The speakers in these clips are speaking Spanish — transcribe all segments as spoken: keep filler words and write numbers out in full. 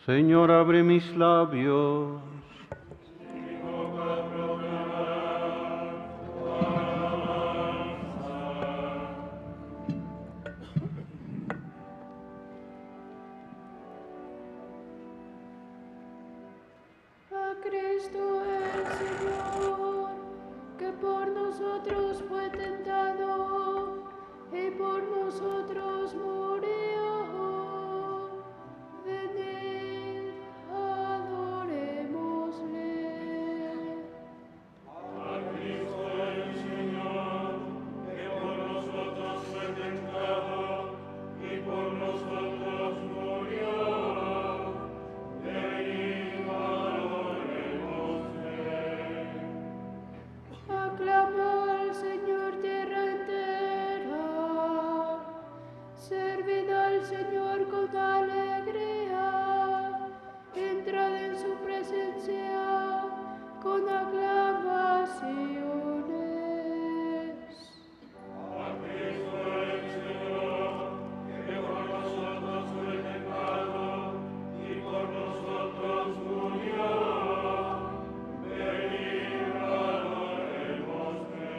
Señor, abre mis labios. A Cristo el Señor, que por nosotros fue tentado y por nosotros murió. Venid, adorémosle. A Cristo el Señor, que por nosotros fue tentado y por nosotros murió. Venid, adorémosle. Aclama al Señor tierra entera, servid al Señor con alegría, entrad en su presencia con aclamaciones. A Cristo el Señor, que por nosotros fue tentado y por nosotros murió. Venid, adorémosle.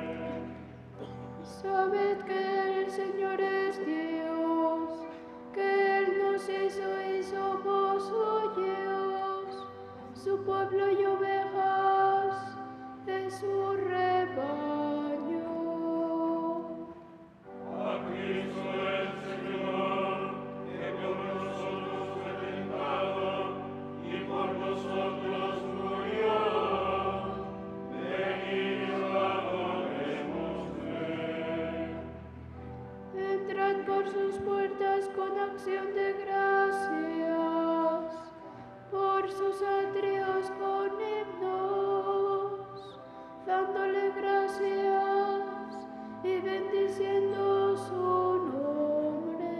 Sabed que el Señor es Dios, que Él nos hizo y somos suyos, su pueblo y ovejas de su rebaño. A Cristo el Señor, que por nosotros fue tentado y por nosotros murió. Venid, adorémosle. Entrad por sus puertas con acción de gracias, por sus atrios con himnos, dándole gracias y bendiciendo su nombre.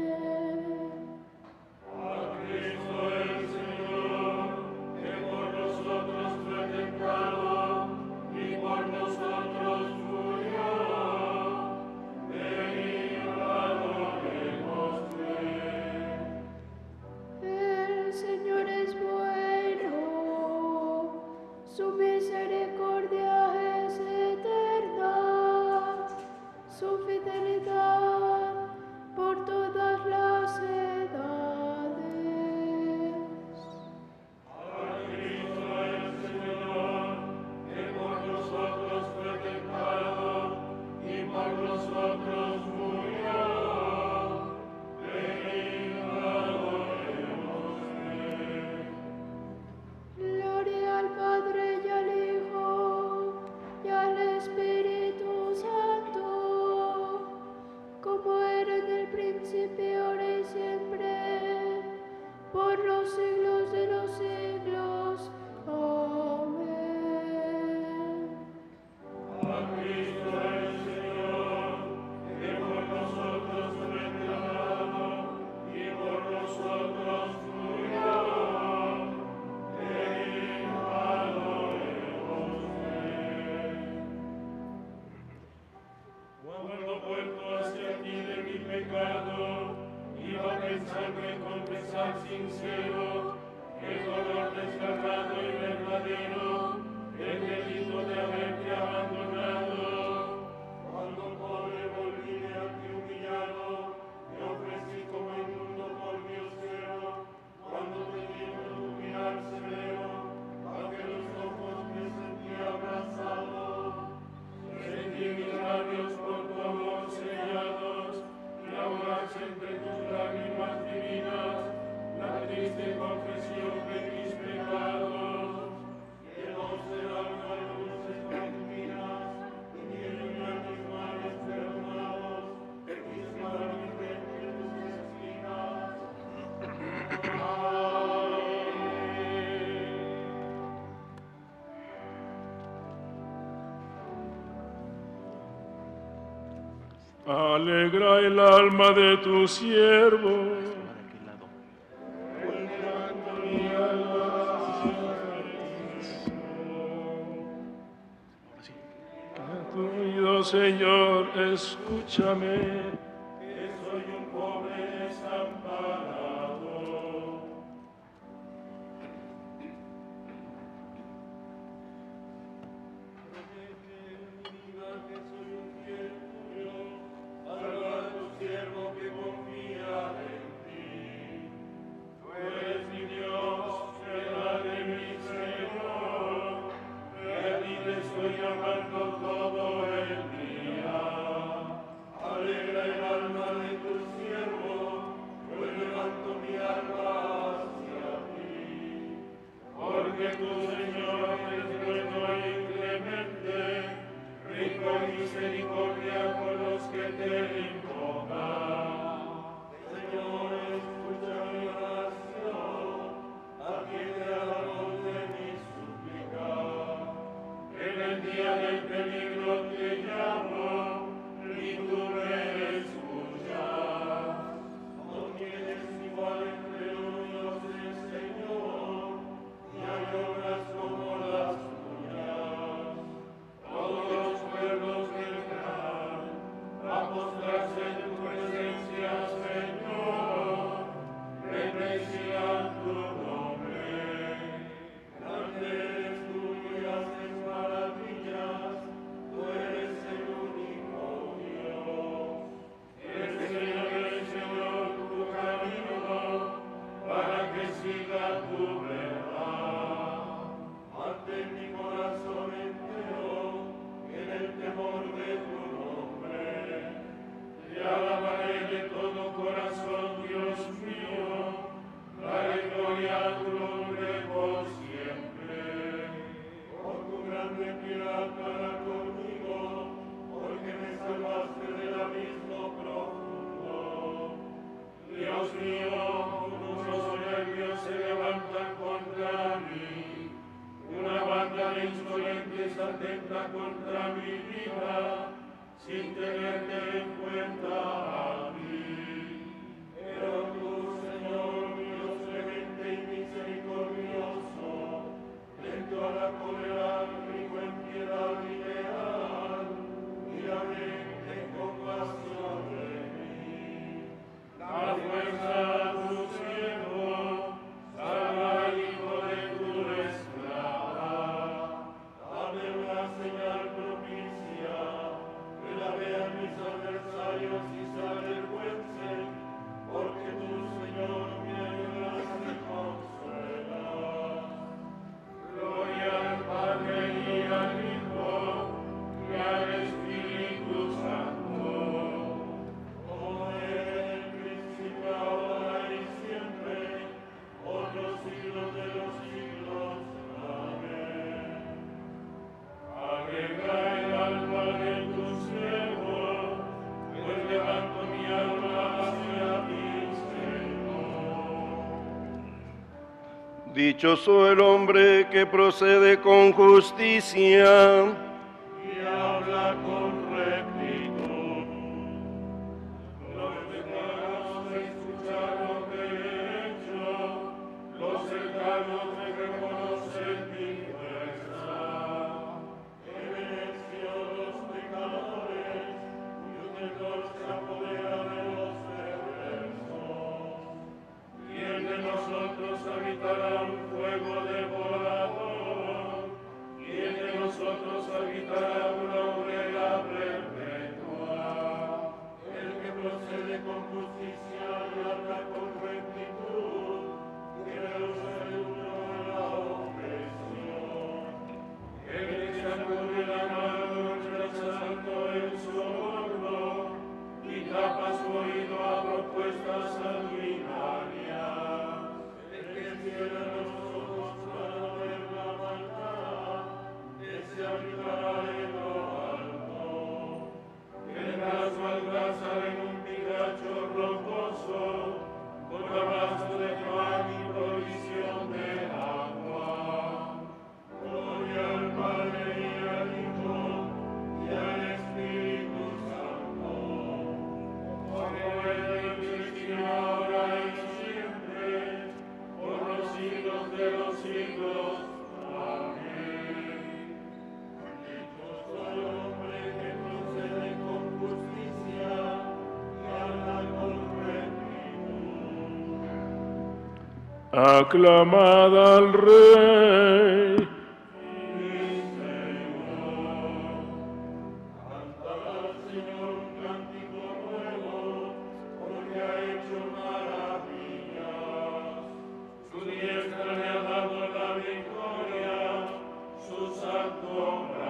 A Cristo el Señor, que por nosotros fue tentado y por nosotros murió. Venid, adorémosle. El Señor es bueno, su misericordia es eterna, su fidelidad por todas las edades. A Cristo el Señor, que por nosotros fue tentado y por nosotros murió. Venid, adorémosle. Gloria al Padre y al Hijo y al Espíritu Santo, como era en el principio, ahora y siempre, por los siglos de los siglos. Amén. A Cristo el Señor, que por nosotros fue tentado y por nosotros murió. Venid, adorémosle. Cuando vuelto hacia ti de mi pecado, iba pensando en confesar sincero el dolor desgarrado y verdadero, el delito de haberte abandonado. Cuando pobre volvíme a ti humillado, me ofrecí como inmundo por mi osero. Cuando teniendo tu mirar severo, a que los ojos me sentí abrazado. Sentí mis labios por tu amor sellados y ahogarse entre tus lágrimas divinas la triste confesión de mis pecados. Que no será una luz iluminas y ilumina mis males perdonados, mis manos y tus espinas. Amén. Alegra el alma de tu siervo. Elevando mi alma hacia ti. Tuyo, Señor, escúchame, que soy un pobre desamparado. te estoy llamando todo el día. Alegra el alma de tu siervo, pues levanto mi alma hacia ti. Porque tu Señor es bueno y clemente, rico en misericordia con los que te invocan. Señor, escucha mi oración, atiende a la voz de mi súplica. En el día del peligro te llamo, y tú me escuchas. No tienes igual entre los dioses, Señor, y hay obras como las tuyas. Todos los pueblos vendrán a postrarse en tu presencia, Señor, bendecirán tu nombre. Grande eres tú y haces maravillas, tú eres el único Dios. Enséñame, Señor, tu camino, para que siga tu verdad. Mantén mi corazón entero en el temor de tu nombre. Te alabaré de todo corazón, Dios mío, daré gloria a tu nombre por siempre. Por tu grande piedad para conmigo, porque me salvaste del abismo profundo. Dios mío, muchos soberbios se levantan contra mí. Una banda de insolentes atenta contra mi vida, sin tenerte en cuenta a mí. Pero tú, Señor, Dios clemente y misericordioso, lento a la cólera, rico en piedad y leal, mírame, ten compasión de mí. Da fuerza a tu siervo, salva al hijo de tu esclava. Dame una señal propicia, que la vean mis adversarios y se avergüencen, porque tú, Señor, me ayudas y consuelas. Gloria al Padre y al Hijo y al Espíritu Santo, como era en el principio, ahora y siempre, por los siglos de los siglos. Amén. Alegra el alma de tu siervo, pues levanto mi alma hacia ti, Señor. Dichoso el hombre que procede con justicia, Y habla con rectitud. Los pecados escuchar lo que he hecho, los cercanos me reconocen mi fuerza. He vencido los pecadores, y un temor se apodera de los perversos. ¿Quién de nosotros habitará un fuego devorador? ¿Quién de nosotros habitará una hoguera perpetua? El que procede con justicia y habla con rectitud, que rehúsa el uno de la opresión. El que se acude la mano rechazando el soborno y tapa su oído a propuestas sanguinarias. El que cierra los ojos para no ver la maldad, ese habitará en lo alto. Tendrás malgaza en un pigacho rocoso, con abrazo de pan y provisión de agua. Gloria al Padre y al Hijo y al Espíritu Santo, como era en el principio, ahora y siempre, por los siglos de los siglos. Amén. Dichoso el hombre que procede con justicia y habla con rectitud. Aclamad al Rey. Cantad al Señor un cántico nuevo, porque ha hecho maravillas. Su diestra le ha dado la victoria, su santo brazo.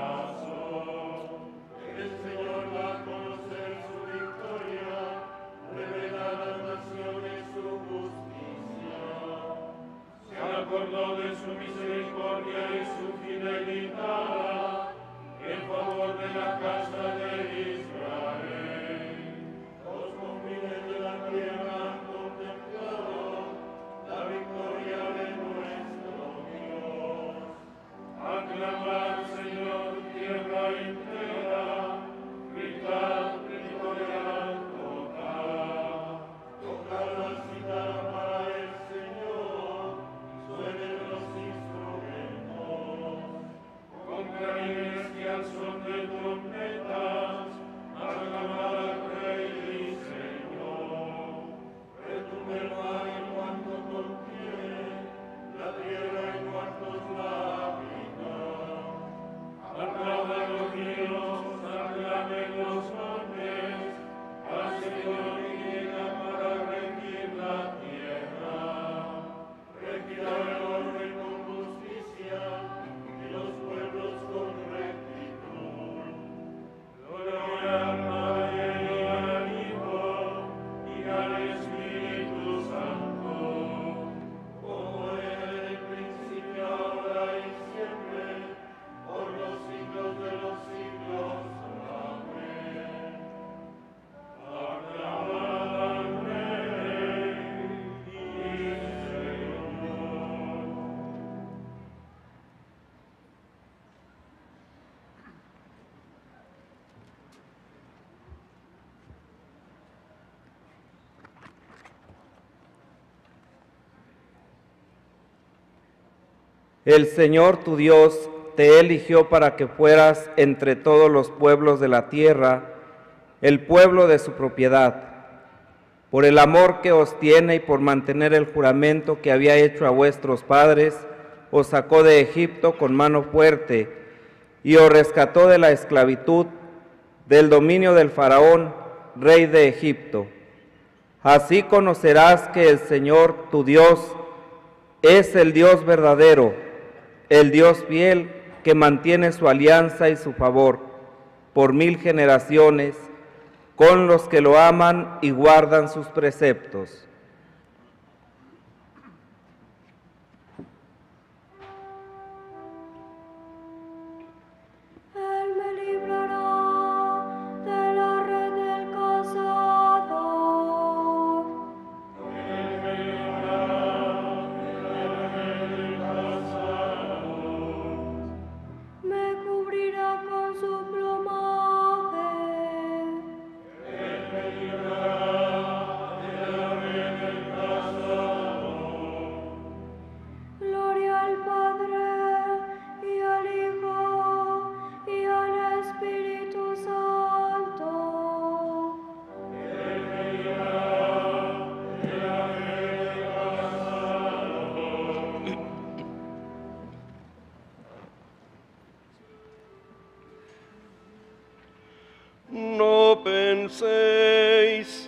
El Señor tu Dios te eligió para que fueras entre todos los pueblos de la tierra, el pueblo de su propiedad. Por el amor que os tiene y por mantener el juramento que había hecho a vuestros padres, os sacó de Egipto con mano fuerte y os rescató de la esclavitud, del dominio del faraón, rey de Egipto. Así conocerás que el Señor tu Dios es el Dios verdadero, el Dios fiel que mantiene su alianza y su favor por mil generaciones con los que lo aman y guardan sus preceptos. Él me librará de la red del cazador. Él me librará de la red del cazador. Me cubrirá con su plumaje. Él me librará de la red del cazador. Gloria al Padre y al Hijo y al Espíritu Santo. Él me librará de la red del cazador. No penséis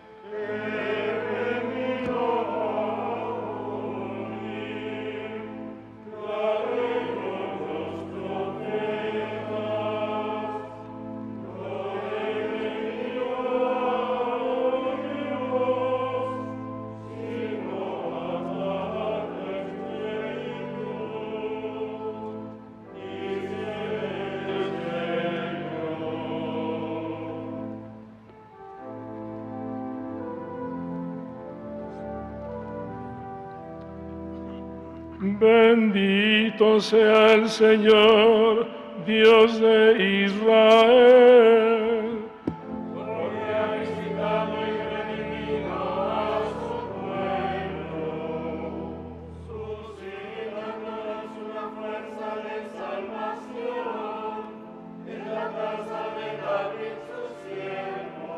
Bendito sea el Señor, Dios de Israel, Porque ha visitado y redimido a su pueblo, suscitándonos una fuerza de salvación en la casa de David su siervo,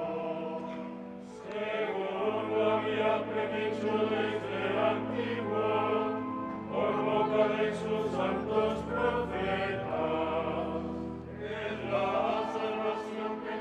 según lo había predicho desde antiguo por boca de sus santos profetas. Es la salvación que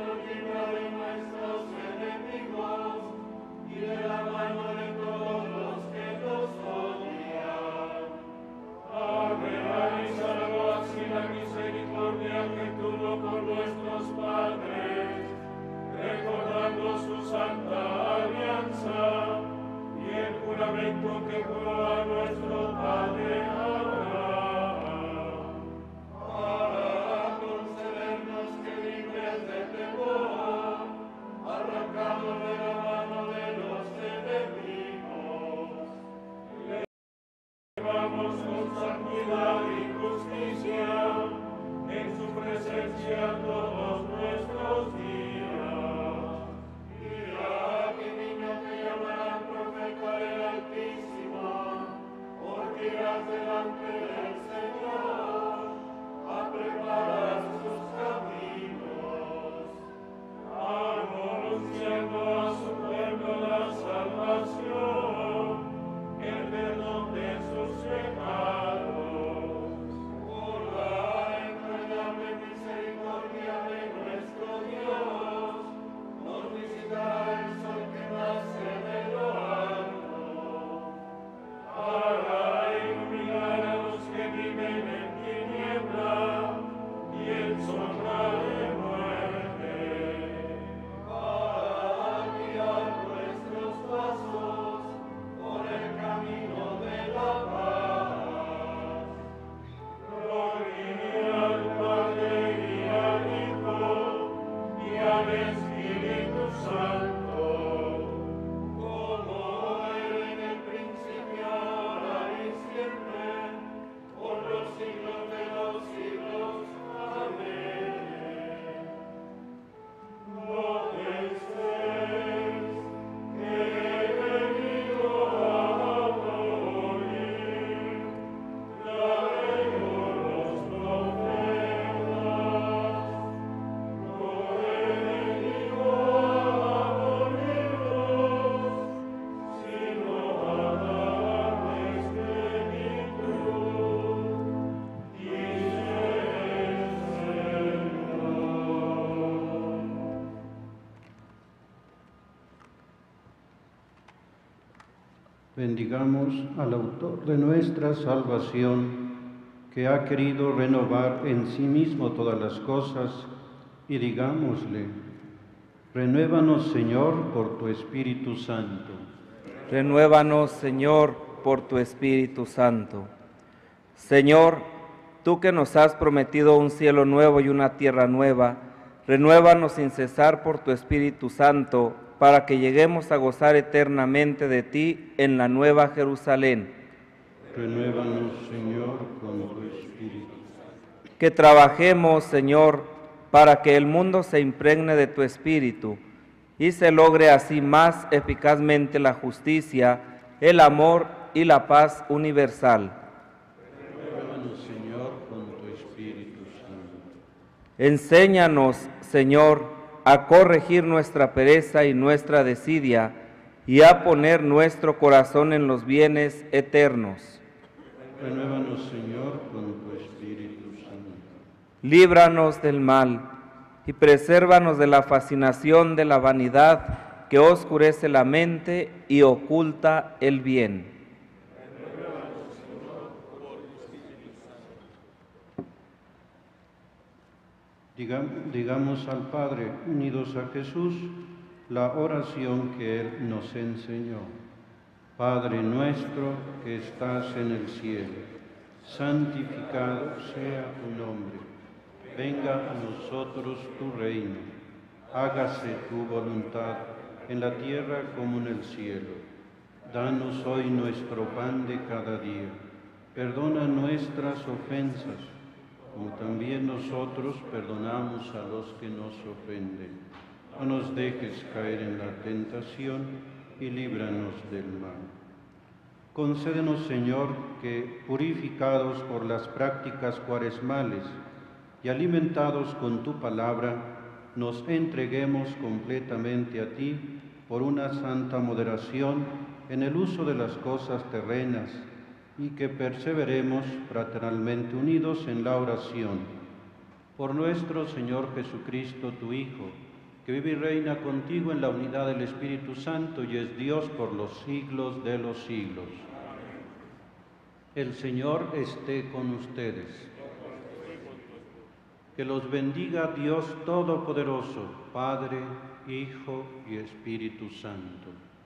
Bendigamos al autor de nuestra salvación, que ha querido renovar en sí mismo todas las cosas, y digámosle: renuévanos, Señor, por tu Espíritu Santo. Renuévanos, Señor, por tu Espíritu Santo. Señor, tú que nos has prometido un cielo nuevo y una tierra nueva, renuévanos sin cesar por tu Espíritu Santo, para que lleguemos a gozar eternamente de ti en la nueva Jerusalén. Renuévanos, Señor, con tu Espíritu. Que trabajemos, Señor, para que el mundo se impregne de tu Espíritu y se logre así más eficazmente la justicia, el amor y la paz universal. Renuévanos, Señor, con tu Espíritu Santo. Enséñanos, Señor, a corregir nuestra pereza y nuestra desidia y a poner nuestro corazón en los bienes eternos. Renuévanos, Señor, con tu Espíritu Santo. Líbranos del mal y presérvanos de la fascinación de la vanidad que oscurece la mente y oculta el bien. Digam- Digamos al Padre, unidos a Jesús, la oración que Él nos enseñó. Padre nuestro que estás en el cielo, santificado sea tu nombre. Venga a nosotros tu reino. Hágase tu voluntad en la tierra como en el cielo. Danos hoy nuestro pan de cada día. Perdona nuestras ofensas, como también nosotros perdonamos a los que nos ofenden. No nos dejes caer en la tentación y líbranos del mal. Concédenos, Señor, que, purificados por las prácticas cuaresmales y alimentados con tu palabra, nos entreguemos completamente a ti por una santa moderación en el uso de las cosas terrenas, y que perseveremos fraternalmente unidos en la oración. Por nuestro Señor Jesucristo, tu Hijo, que vive y reina contigo en la unidad del Espíritu Santo y es Dios por los siglos de los siglos. El Señor esté con ustedes. Que los bendiga Dios Todopoderoso, Padre, Hijo y Espíritu Santo.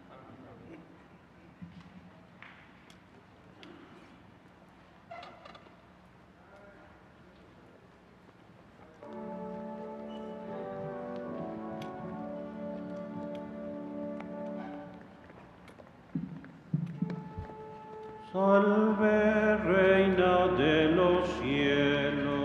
Salve, Reina de los cielos.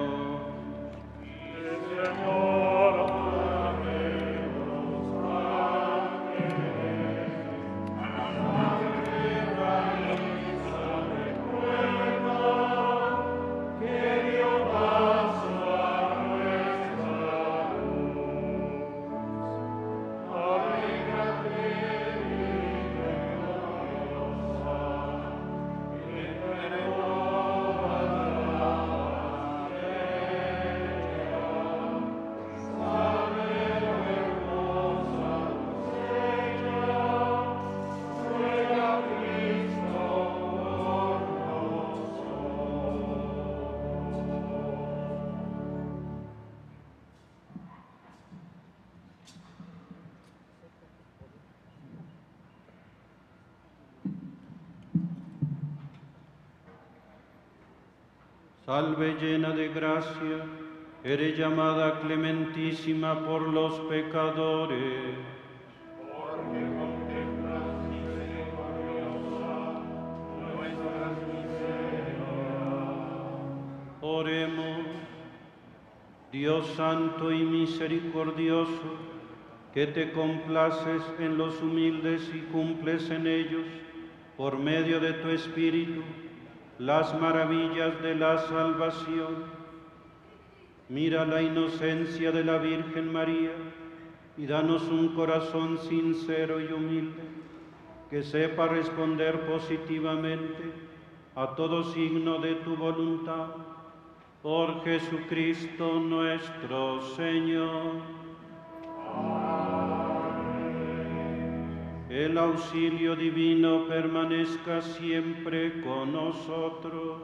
Salve llena de gracia, eres llamada clementísima por los pecadores. Porque contemplas misericordiosa nuestras miserias. Oremos. Dios santo y misericordioso, que te complaces en los humildes y cumples en ellos, por medio de tu Espíritu, las maravillas de la salvación. Mira la inocencia de la Virgen María y danos un corazón sincero y humilde, que sepa responder positivamente a todo signo de tu voluntad. Por Jesucristo nuestro Señor. Amén. El auxilio divino permanezca siempre con nosotros.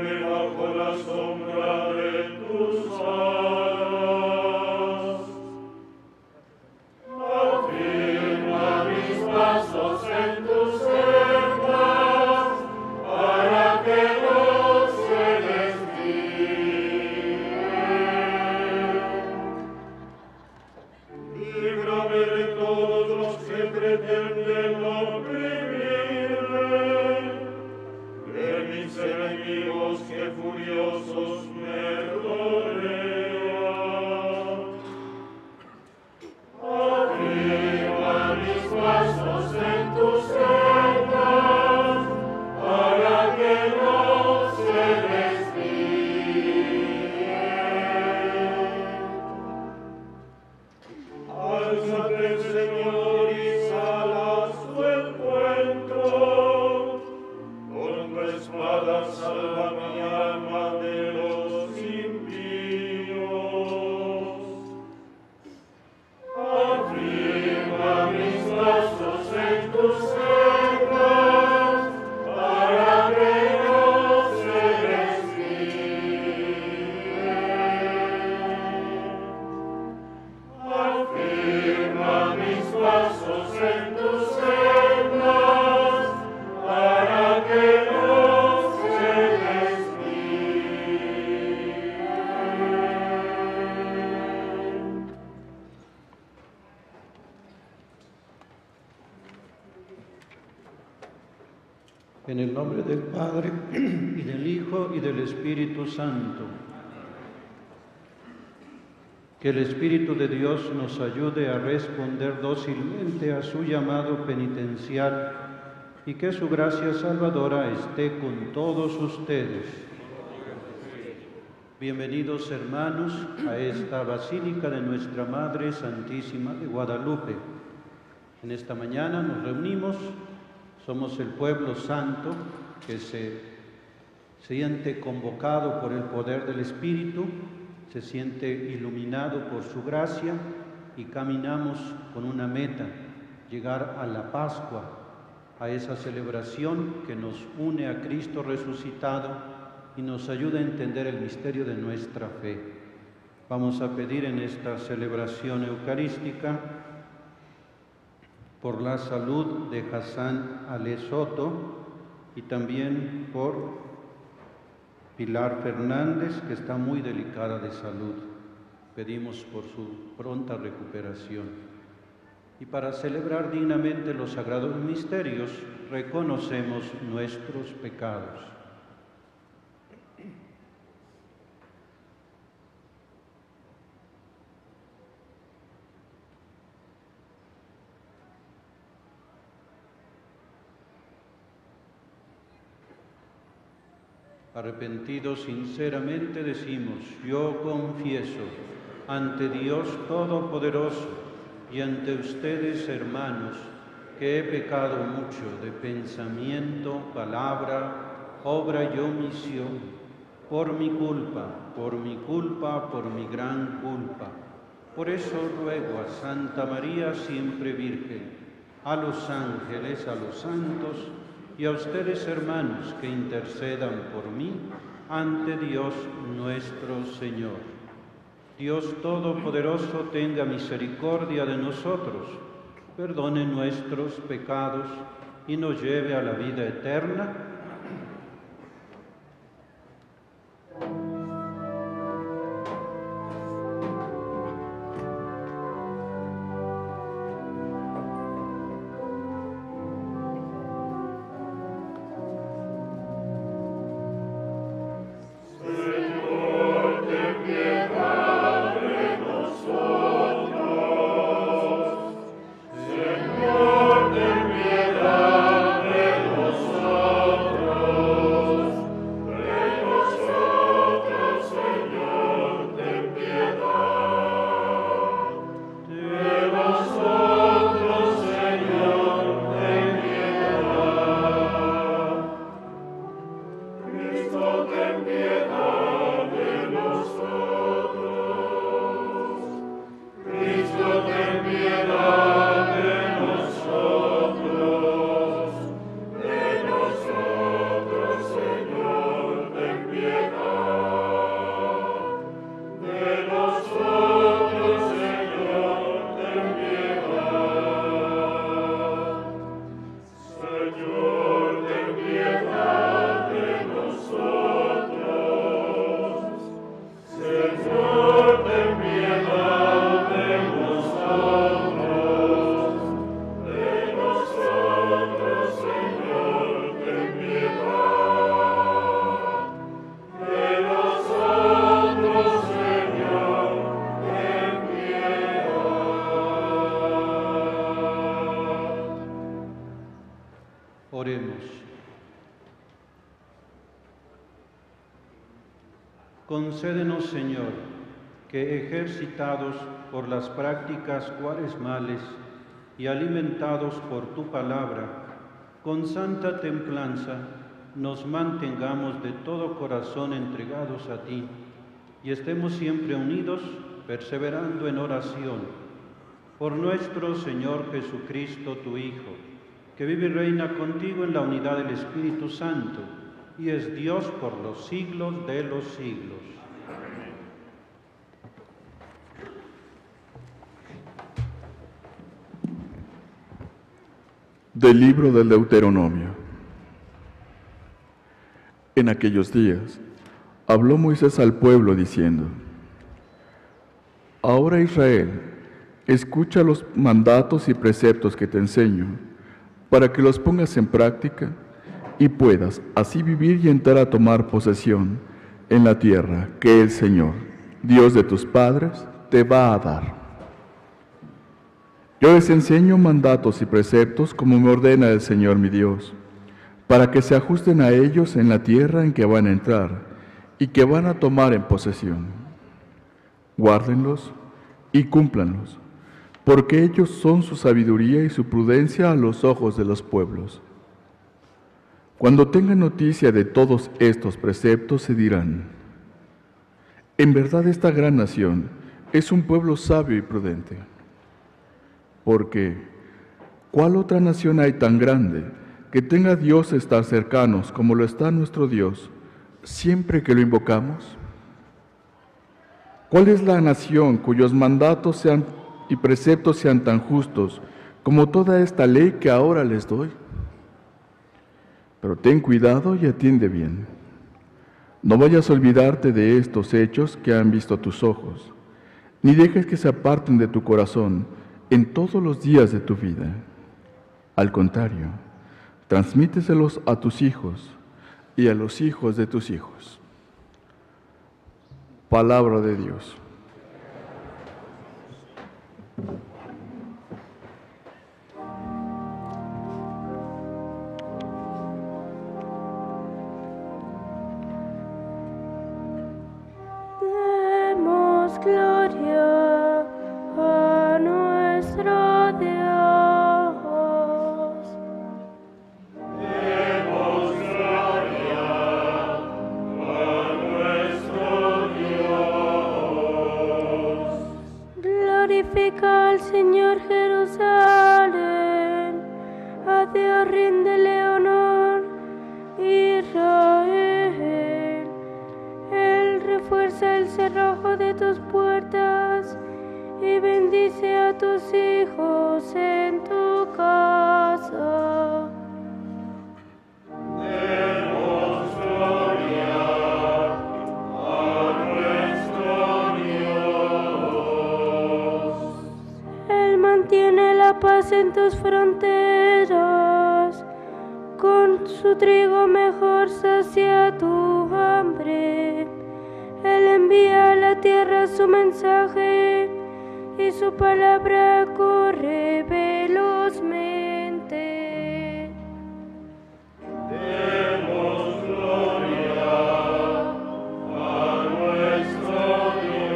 Escóndeme bajo la sombra de tus alas. Afirma mis pasos en tus sendas, para que no se desvíen. Líbrame de todos los que pretenden oprimirme, de mis enemigos que furiosos me rodean. Afirma mis pasos en tus sendas, para que no se desvíen. Álzate, Señor, y sal a su encuentro. Con tu espada salva mi alma de los impíos. Afirma mis pasos en tus sendas, para que no se desvíen. Afirma mis pasos en tus sendas, para que no se desvíen. En el nombre del Padre, y del Hijo, y del Espíritu Santo. Que el Espíritu de Dios nos ayude a responder dócilmente a su llamado penitencial y que su gracia salvadora esté con todos ustedes. Bienvenidos, hermanos, a esta Basílica de Nuestra Madre Santísima de Guadalupe. En esta mañana nos reunimos, somos el pueblo santo que se siente convocado por el poder del Espíritu, se siente iluminado por su gracia y caminamos con una meta, llegar a la Pascua, a esa celebración que nos une a Cristo resucitado y nos ayuda a entender el misterio de nuestra fe. Vamos a pedir en esta celebración eucarística por la salud de Hassan Ale Soto y también por Pilar Fernández, que está muy delicada de salud. Pedimos por su pronta recuperación. Y para celebrar dignamente los sagrados misterios, reconocemos nuestros pecados. Arrepentidos sinceramente decimos: yo confieso ante Dios Todopoderoso y ante ustedes, hermanos, que he pecado mucho de pensamiento, palabra, obra y omisión, por mi culpa, por mi culpa, por mi gran culpa. Por eso ruego a Santa María, siempre Virgen, a los ángeles, a los santos, y a ustedes, hermanos, que intercedan por mí ante Dios nuestro Señor. Dios Todopoderoso tenga misericordia de nosotros, perdone nuestros pecados y nos lleve a la vida eterna. Señor, ten piedad de nosotros. Concédenos, Señor, que ejercitados por las prácticas cuaresmales y alimentados por tu palabra, con santa templanza nos mantengamos de todo corazón entregados a ti y estemos siempre unidos, perseverando en oración. Por nuestro Señor Jesucristo, tu Hijo, que vive y reina contigo en la unidad del Espíritu Santo, y es Dios por los siglos de los siglos. Del libro del Deuteronomio. En aquellos días, habló Moisés al pueblo diciendo: Ahora, Israel, escucha los mandatos y preceptos que te enseño, para que los pongas en práctica y puedas así vivir y entrar a tomar posesión en la tierra que el Señor, Dios de tus padres, te va a dar. Yo les enseño mandatos y preceptos como me ordena el Señor mi Dios, para que se ajusten a ellos en la tierra en que van a entrar y que van a tomar en posesión. Guárdenlos y cúmplanlos, porque ellos son su sabiduría y su prudencia a los ojos de los pueblos. Cuando tengan noticia de todos estos preceptos, se dirán: en verdad esta gran nación es un pueblo sabio y prudente. Porque, ¿cuál otra nación hay tan grande que tenga dioses tan cercanos como lo está nuestro Dios, siempre que lo invocamos? ¿Cuál es la nación cuyos mandatos sean y preceptos sean tan justos como toda esta ley que ahora les doy? Pero ten cuidado y atiende bien. No vayas a olvidarte de estos hechos que han visto tus ojos, ni dejes que se aparten de tu corazón en todos los días de tu vida. Al contrario, transmíteselos a tus hijos y a los hijos de tus hijos. Palabra de Dios. Demos gloria a nuestro Dios. Demos gloria a nuestro Dios. Glorifica al Señor Jerusalén, a Dios ríndele honor, Israel. Él refuerza el cerrojo de tus puertas y bendice a tus hijos en tu casa. Demos gloria a nuestro Dios. Él mantiene la paz en tus fronteras, con su trigo mejor sacia tu hambre. Él envía a la tierra su mensaje y su palabra corre velozmente. Demos gloria a nuestro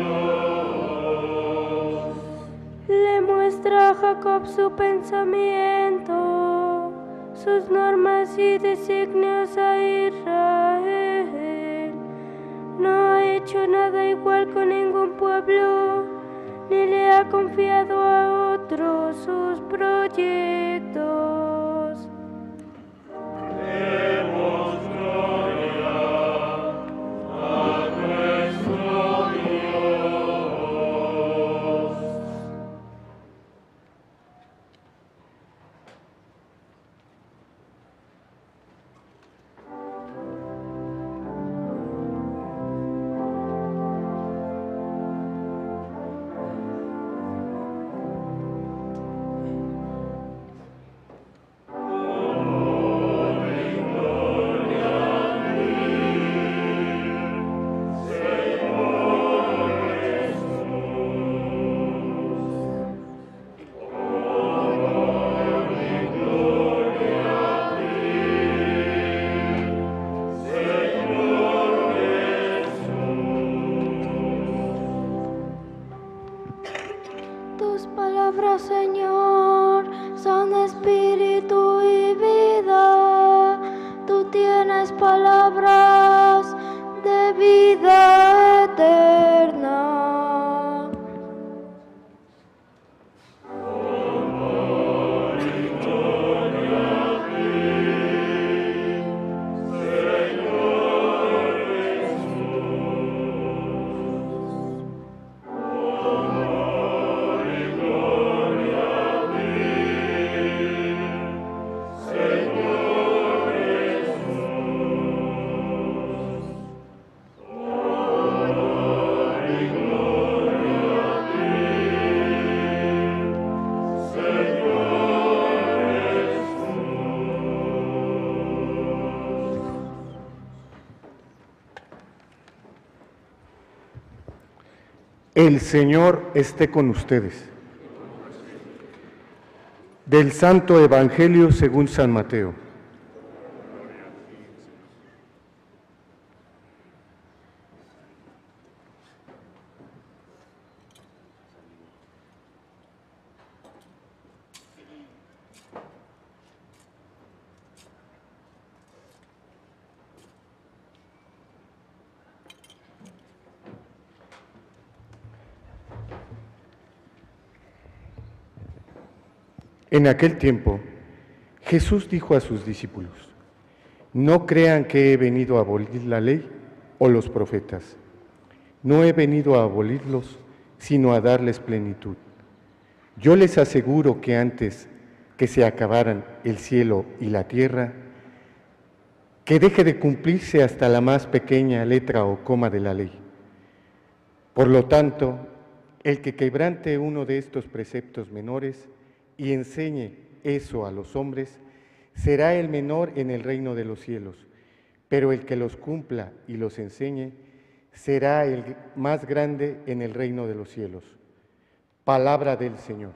Dios. Le muestra a Jacob su pensamiento, sus normas y designios a Israel. No ha hecho nada igual con ningún pueblo, ni le ha confiado a otros sus proyectos. Demos gloria a nuestro Dios. vida eterna. El Señor esté con ustedes. Del Santo Evangelio según San Mateo. En aquel tiempo, Jesús dijo a sus discípulos: no crean que he venido a abolir la ley o los profetas. No he venido a abolirlos, sino a darles plenitud. Yo les aseguro que antes que se acabaran el cielo y la tierra, que deje de cumplirse hasta la más pequeña letra o coma de la ley. Por lo tanto, el que quebrante uno de estos preceptos menores y enseñe eso a los hombres, será el menor en el reino de los cielos, pero el que los cumpla y los enseñe, será el más grande en el reino de los cielos. Palabra del Señor.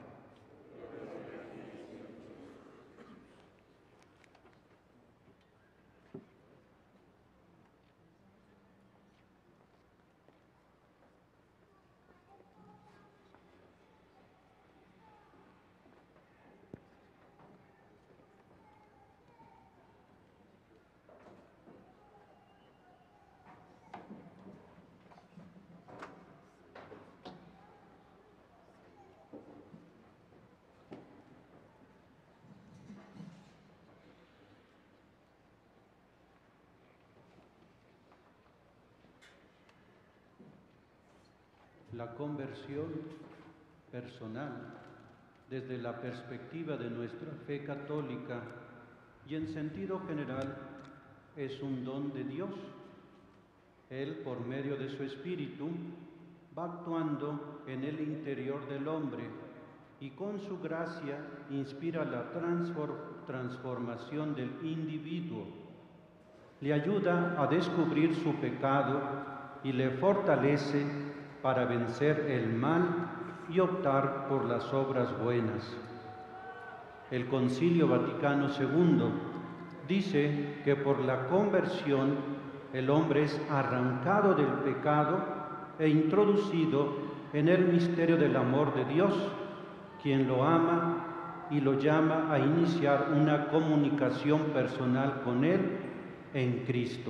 La conversión personal, desde la perspectiva de nuestra fe católica y en sentido general, es un don de Dios. Él, por medio de su Espíritu, va actuando en el interior del hombre y con su gracia inspira la transformación del individuo, le ayuda a descubrir su pecado y le fortalece para vencer el mal y optar por las obras buenas. El Concilio Vaticano segundo dice que por la conversión el hombre es arrancado del pecado e introducido en el misterio del amor de Dios, quien lo ama y lo llama a iniciar una comunicación personal con Él en Cristo.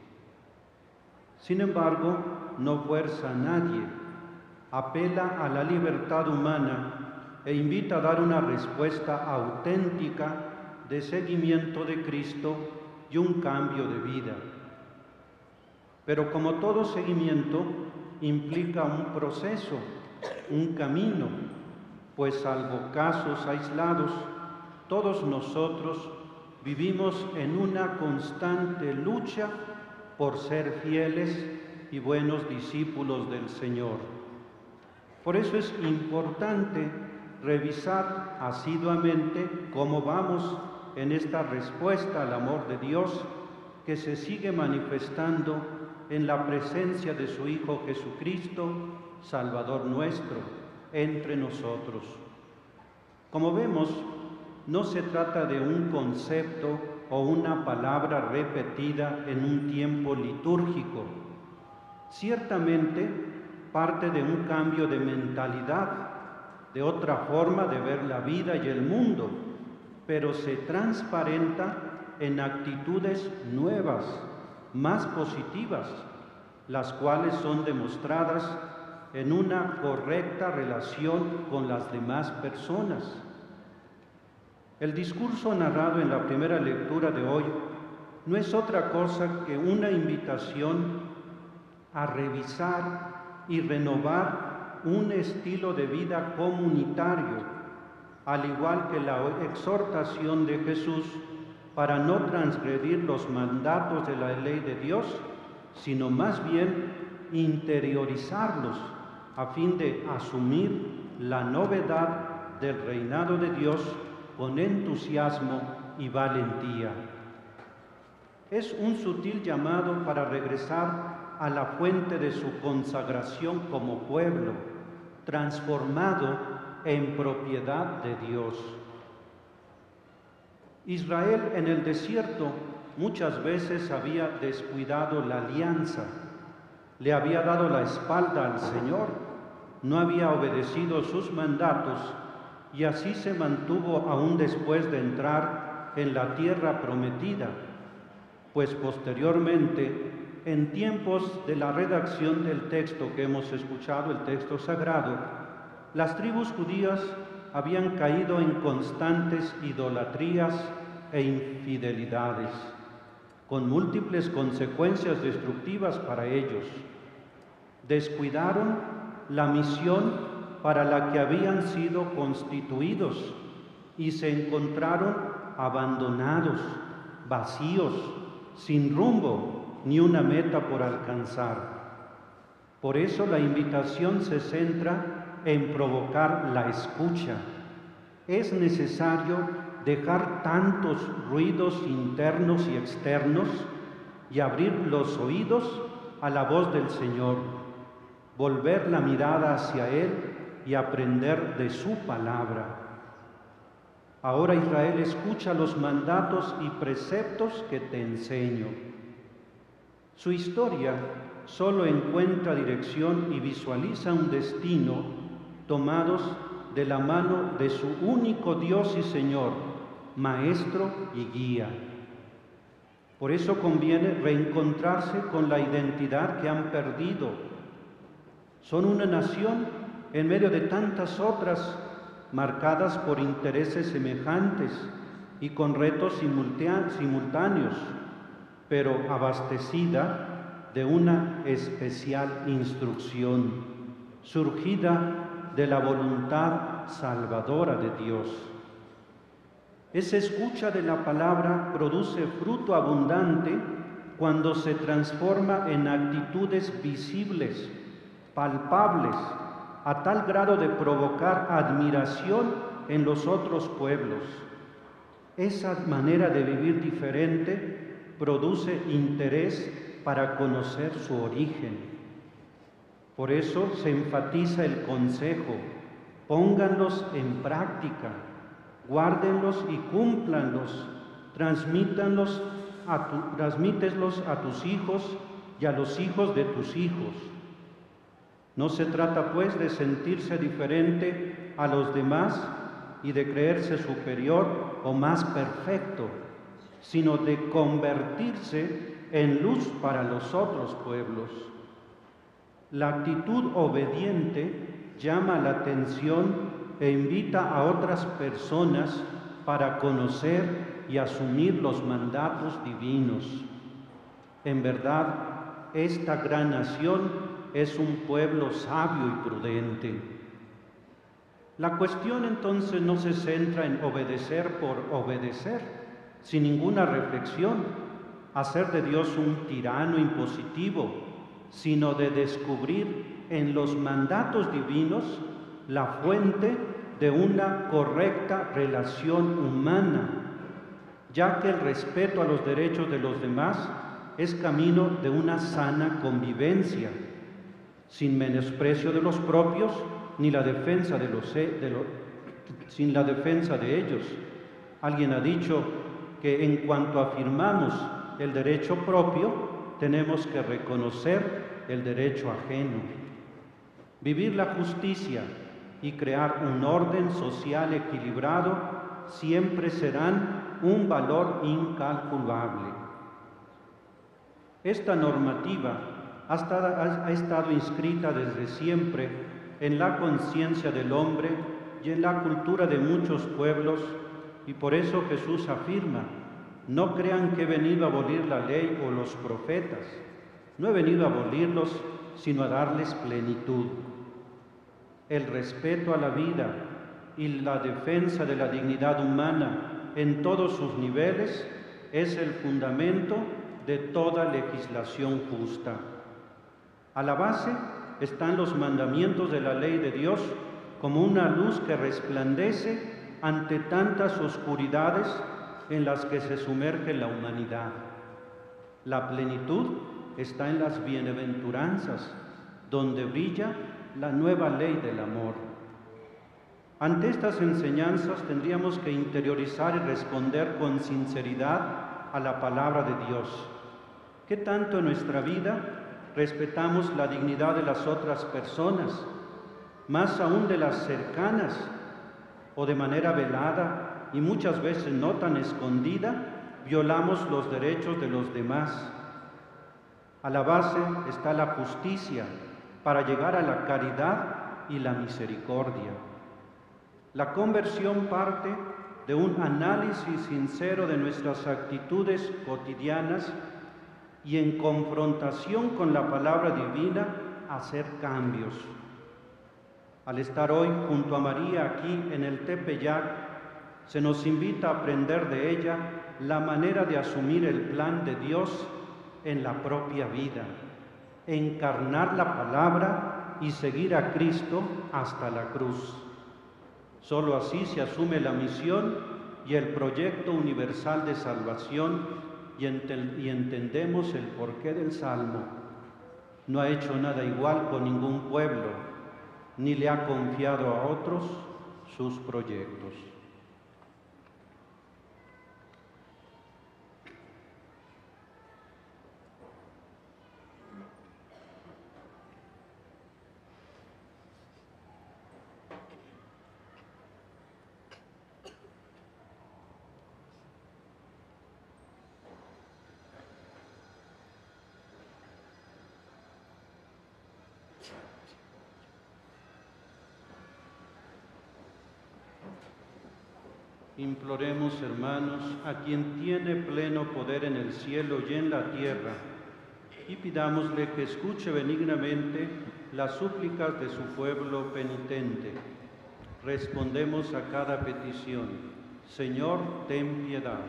Sin embargo, no fuerza a nadie, apela a la libertad humana e invita a dar una respuesta auténtica de seguimiento de Cristo y un cambio de vida. Pero como todo seguimiento, implica un proceso, un camino, pues salvo casos aislados, todos nosotros vivimos en una constante lucha por ser fieles y buenos discípulos del Señor. Por eso es importante revisar asiduamente cómo vamos en esta respuesta al amor de Dios que se sigue manifestando en la presencia de su Hijo Jesucristo, Salvador nuestro, entre nosotros. Como vemos, no se trata de un concepto o una palabra repetida en un tiempo litúrgico. Ciertamente parte de un cambio de mentalidad, de otra forma de ver la vida y el mundo, pero se transparenta en actitudes nuevas, más positivas, las cuales son demostradas en una correcta relación con las demás personas. El discurso narrado en la primera lectura de hoy no es otra cosa que una invitación a revisar y renovar un estilo de vida comunitario, al igual que la exhortación de Jesús para no transgredir los mandatos de la ley de Dios, sino más bien interiorizarlos a fin de asumir la novedad del reinado de Dios con entusiasmo y valentía. Es un sutil llamado para regresar a la fuente de su consagración como pueblo, transformado en propiedad de Dios. Israel en el desierto muchas veces había descuidado la alianza, le había dado la espalda al Señor, no había obedecido sus mandatos y así se mantuvo aún después de entrar en la tierra prometida, pues posteriormente, en tiempos de la redacción del texto que hemos escuchado, el texto sagrado, las tribus judías habían caído en constantes idolatrías e infidelidades, con múltiples consecuencias destructivas para ellos. Descuidaron la misión para la que habían sido constituidos y se encontraron abandonados, vacíos, sin rumbo ni una meta por alcanzar. Por eso la invitación se centra en provocar la escucha. Es necesario dejar tantos ruidos internos y externos y abrir los oídos a la voz del Señor, volver la mirada hacia Él y aprender de su palabra. Ahora, Israel, escucha los mandatos y preceptos que te enseño. Su historia solo encuentra dirección y visualiza un destino tomados de la mano de su único Dios y Señor, Maestro y Guía. Por eso conviene reencontrarse con la identidad que han perdido. Son una nación en medio de tantas otras, marcadas por intereses semejantes y con retos simultáneos, pero abastecida de una especial instrucción, surgida de la voluntad salvadora de Dios. Esa escucha de la palabra produce fruto abundante cuando se transforma en actitudes visibles, palpables, a tal grado de provocar admiración en los otros pueblos. Esa manera de vivir diferente produce interés para conocer su origen. Por eso se enfatiza el consejo: pónganlos en práctica, guárdenlos y cúmplanlos, transmítanlos a tu, transmítelos a tus hijos y a los hijos de tus hijos. No se trata, pues, de sentirse diferente a los demás y de creerse superior o más perfecto, sino de convertirse en luz para los otros pueblos. La actitud obediente llama la atención e invita a otras personas para conocer y asumir los mandatos divinos. En verdad, esta gran nación es un pueblo sabio y prudente. La cuestión entonces no se centra en obedecer por obedecer, sin ninguna reflexión, hacer de Dios un tirano impositivo, sino de descubrir en los mandatos divinos la fuente de una correcta relación humana, ya que el respeto a los derechos de los demás es camino de una sana convivencia, sin menosprecio de los propios ni la defensa de los de lo, sin la defensa de ellos. Alguien ha dicho que en cuanto afirmamos el derecho propio, tenemos que reconocer el derecho ajeno. Vivir la justicia y crear un orden social equilibrado siempre serán un valor incalculable. Esta normativa ha estado, ha estado inscrita desde siempre en la conciencia del hombre y en la cultura de muchos pueblos, y por eso Jesús afirma: no crean que he venido a abolir la ley o los profetas. No he venido a abolirlos, sino a darles plenitud. El respeto a la vida y la defensa de la dignidad humana en todos sus niveles es el fundamento de toda legislación justa. A la base están los mandamientos de la ley de Dios como una luz que resplandece ante tantas oscuridades en las que se sumerge la humanidad. La plenitud está en las bienaventuranzas, donde brilla la nueva ley del amor. Ante estas enseñanzas tendríamos que interiorizar y responder con sinceridad a la palabra de Dios. ¿Qué tanto en nuestra vida respetamos la dignidad de las otras personas, más aún de las cercanas, o de manera velada y muchas veces no tan escondida, violamos los derechos de los demás? A la base está la justicia para llegar a la caridad y la misericordia. La conversión parte de un análisis sincero de nuestras actitudes cotidianas y en confrontación con la palabra divina hacer cambios. Al estar hoy junto a María aquí en el Tepeyac, se nos invita a aprender de ella la manera de asumir el plan de Dios en la propia vida, encarnar la palabra y seguir a Cristo hasta la cruz. Solo así se asume la misión y el proyecto universal de salvación y, ent- y entendemos el porqué del Salmo. No ha hecho nada igual con ningún pueblo, ni le ha confiado a otros sus proyectos. Imploremos, hermanos, a quien tiene pleno poder en el cielo y en la tierra, y pidámosle que escuche benignamente las súplicas de su pueblo penitente. Respondemos a cada petición: Señor, ten piedad.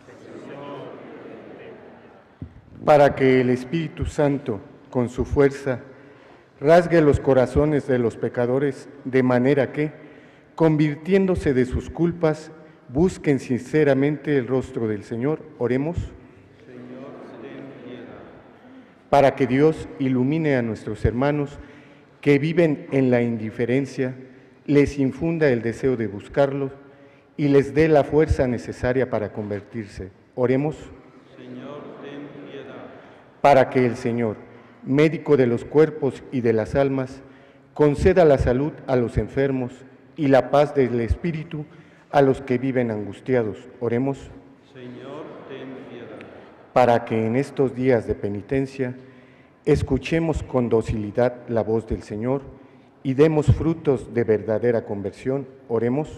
Para que el Espíritu Santo, con su fuerza, rasgue los corazones de los pecadores, de manera que, convirtiéndose de sus culpas, busquen sinceramente el rostro del Señor. Oremos. Señor, ten piedad. Para que Dios ilumine a nuestros hermanos que viven en la indiferencia, les infunda el deseo de buscarlo y les dé la fuerza necesaria para convertirse. Oremos. Señor, ten piedad. Para que el Señor, médico de los cuerpos y de las almas, conceda la salud a los enfermos y la paz del espíritu a los que viven angustiados. Oremos. Señor, ten piedad. Para que en estos días de penitencia escuchemos con docilidad la voz del Señor y demos frutos de verdadera conversión. Oremos.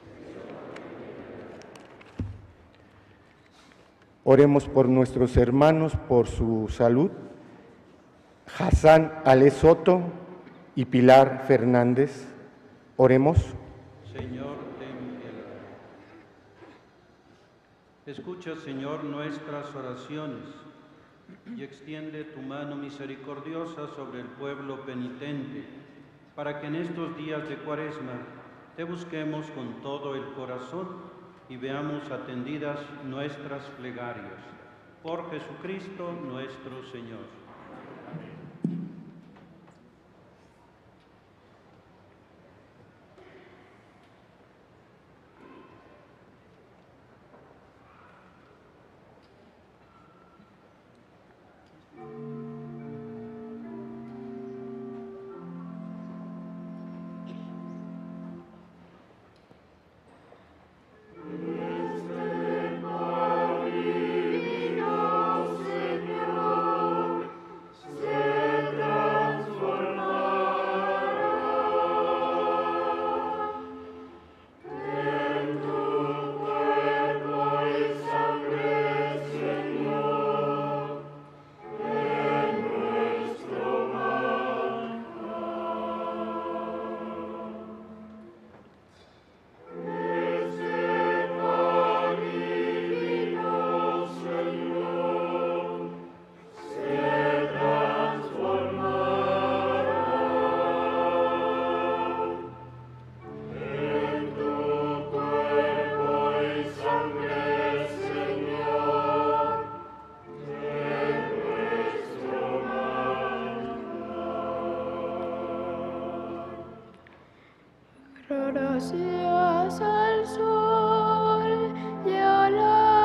Oremos por nuestros hermanos, por su salud. Hassan Ale Soto y Pilar Fernández. Oremos. Señor, ten piedad. Escucha, Señor, nuestras oraciones y extiende tu mano misericordiosa sobre el pueblo penitente, para que en estos días de Cuaresma te busquemos con todo el corazón y veamos atendidas nuestras plegarias. Por Jesucristo nuestro Señor. Gracias al sol y al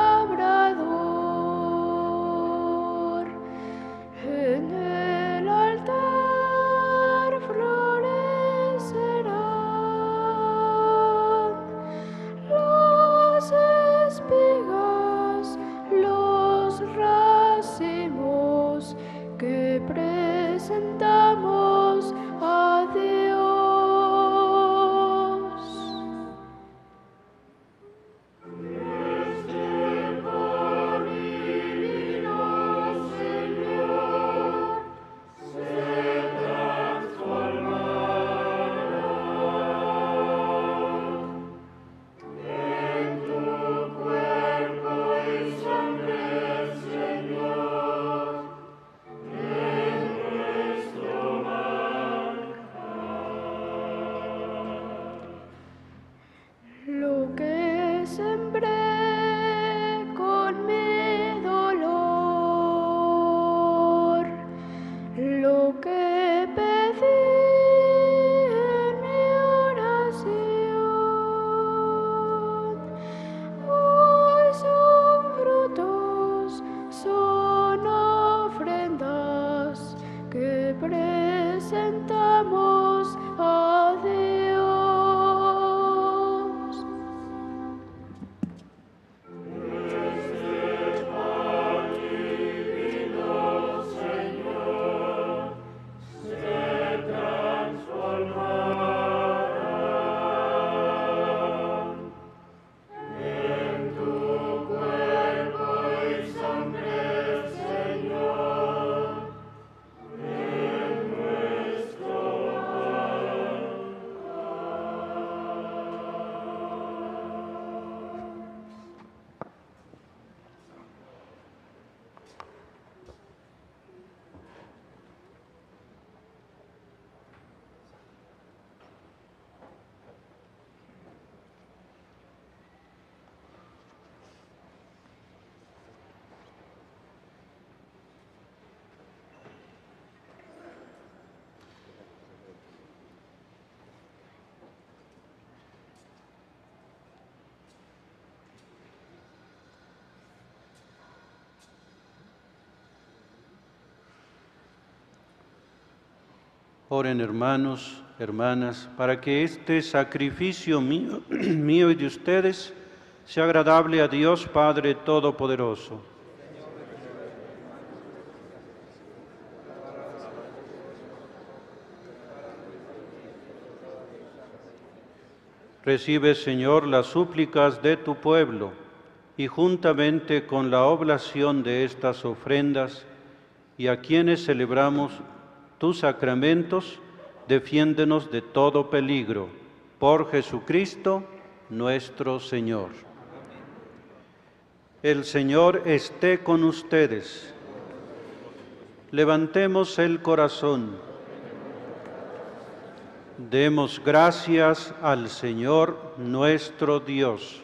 labrador. En el altar florecerán las espigas, los racimos que presentamos a Dios. Lo que sembré con mi dolor, lo que pedí en mi oración, hoy son frutos, son ofrendas que presentamos a Dios. Oren, hermanos, hermanas, para que este sacrificio mío, mío y de ustedes sea agradable a Dios Padre Todopoderoso. Recibe, Señor, las súplicas de tu pueblo y juntamente con la oblación de estas ofrendas y a quienes celebramos tus sacramentos, defiéndenos de todo peligro. Por Jesucristo nuestro Señor. El Señor esté con ustedes. Levantemos el corazón. Demos gracias al Señor nuestro Dios.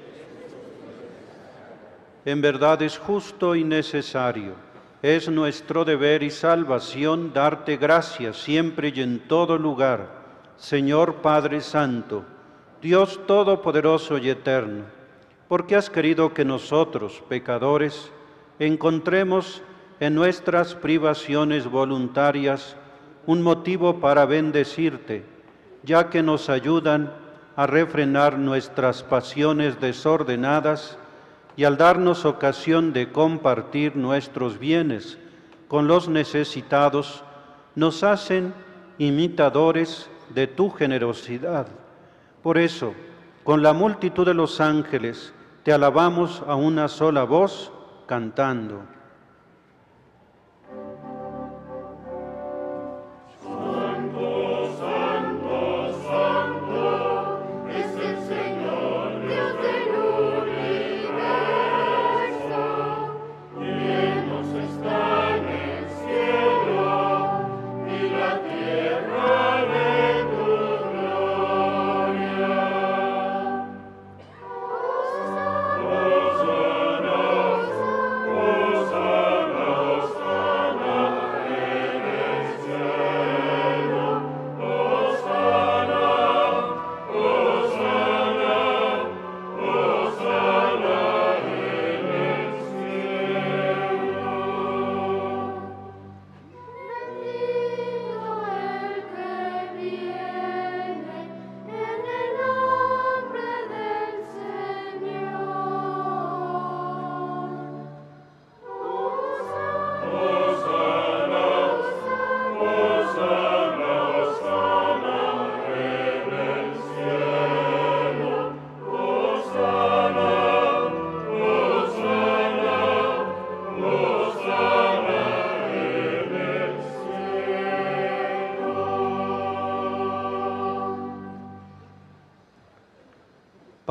En verdad es justo y necesario. Es nuestro deber y salvación darte gracias siempre y en todo lugar, Señor Padre Santo, Dios Todopoderoso y Eterno, porque has querido que nosotros, pecadores, encontremos en nuestras privaciones voluntarias un motivo para bendecirte, ya que nos ayudan a refrenar nuestras pasiones desordenadas y al darnos ocasión de compartir nuestros bienes con los necesitados, nos hacen imitadores de tu generosidad. Por eso, con la multitud de los ángeles, te alabamos a una sola voz, cantando. Hosanna,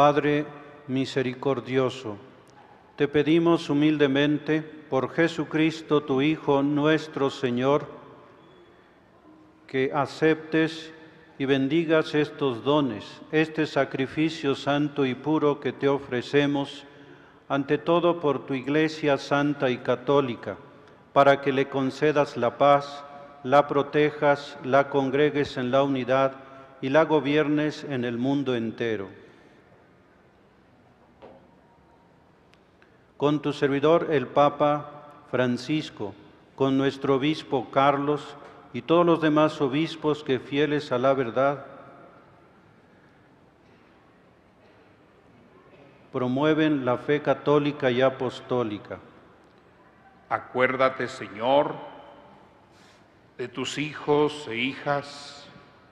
Padre misericordioso, te pedimos humildemente por Jesucristo, tu Hijo, nuestro Señor, que aceptes y bendigas estos dones, este sacrificio santo y puro que te ofrecemos, ante todo por tu Iglesia santa y católica, para que le concedas la paz, la protejas, la congregues en la unidad y la gobiernes en el mundo entero. Con tu servidor el Papa Francisco, con nuestro obispo Carlos y todos los demás obispos que fieles a la verdad promueven la fe católica y apostólica. Acuérdate, Señor, de tus hijos e hijas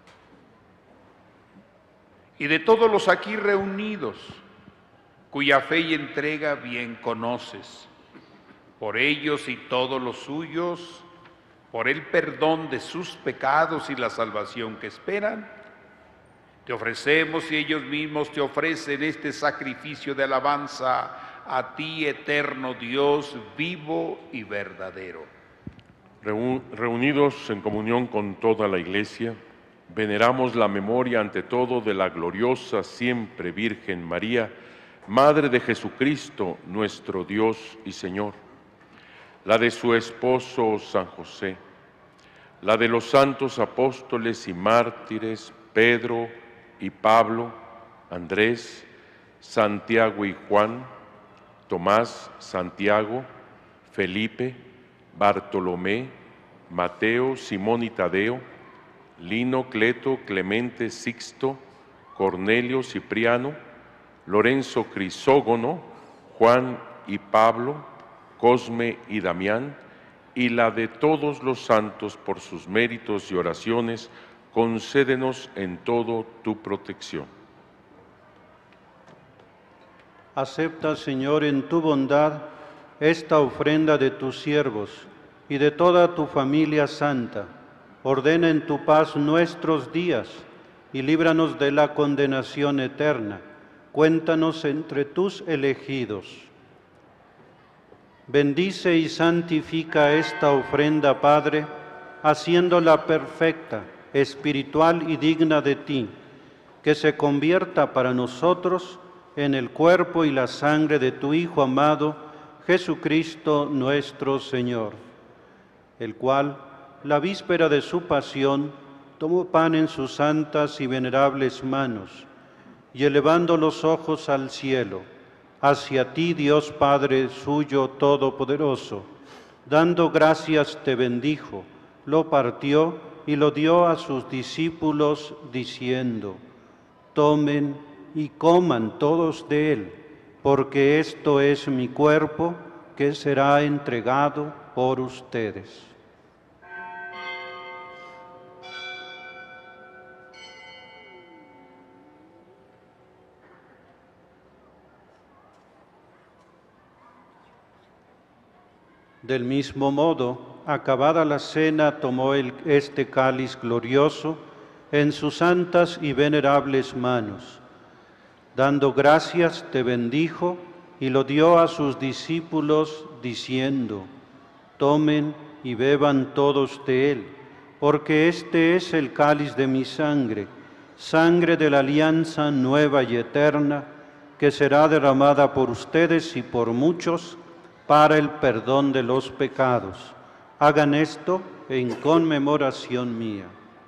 y de todos los aquí reunidos, cuya fe y entrega bien conoces. Por ellos y todos los suyos, por el perdón de sus pecados y la salvación que esperan, te ofrecemos y ellos mismos te ofrecen este sacrificio de alabanza a ti, eterno Dios, vivo y verdadero. Reunidos en comunión con toda la Iglesia, veneramos la memoria ante todo de la gloriosa siempre Virgen María, Madre de Jesucristo, nuestro Dios y Señor, la de su esposo San José, la de los santos apóstoles y mártires Pedro y Pablo, Andrés, Santiago y Juan, Tomás, Santiago, Felipe, Bartolomé, Mateo, Simón y Tadeo, Lino, Cleto, Clemente, Sixto, Cornelio, Cipriano, Lorenzo, Crisógono, Juan y Pablo, Cosme y Damián, y la de todos los santos por sus méritos y oraciones, concédenos en todo tu protección. Acepta, Señor, en tu bondad esta ofrenda de tus siervos y de toda tu familia santa. Ordena en tu paz nuestros días y líbranos de la condenación eterna. Cuéntanos entre tus elegidos. Bendice y santifica esta ofrenda, Padre, haciéndola perfecta, espiritual y digna de ti, que se convierta para nosotros en el cuerpo y la sangre de tu Hijo amado, Jesucristo nuestro Señor, el cual, la víspera de su pasión, tomó pan en sus santas y venerables manos, y elevando los ojos al cielo, hacia ti, Dios Padre suyo todopoderoso, dando gracias te bendijo, lo partió y lo dio a sus discípulos, diciendo: tomen y coman todos de él, porque esto es mi cuerpo que será entregado por ustedes. Del mismo modo, acabada la cena, tomó el, este cáliz glorioso en sus santas y venerables manos. Dando gracias, te bendijo y lo dio a sus discípulos, diciendo: tomen y beban todos de él, porque este es el cáliz de mi sangre, sangre de la alianza nueva y eterna, que será derramada por ustedes y por muchos para el perdón de los pecados. Hagan esto en conmemoración mía.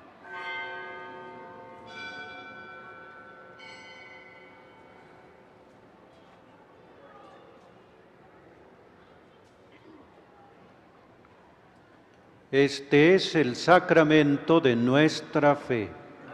Este es el sacramento de nuestra fe.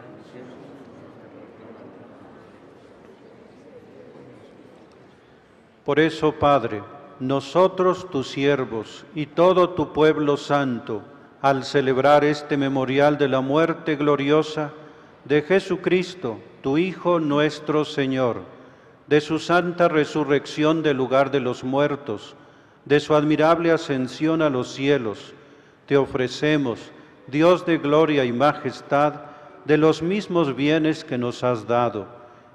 Por eso, Padre, nosotros, tus siervos, y todo tu pueblo santo, al celebrar este memorial de la muerte gloriosa de Jesucristo, tu Hijo nuestro Señor, de su santa resurrección del lugar de los muertos, de su admirable ascensión a los cielos, te ofrecemos, Dios de gloria y majestad, de los mismos bienes que nos has dado,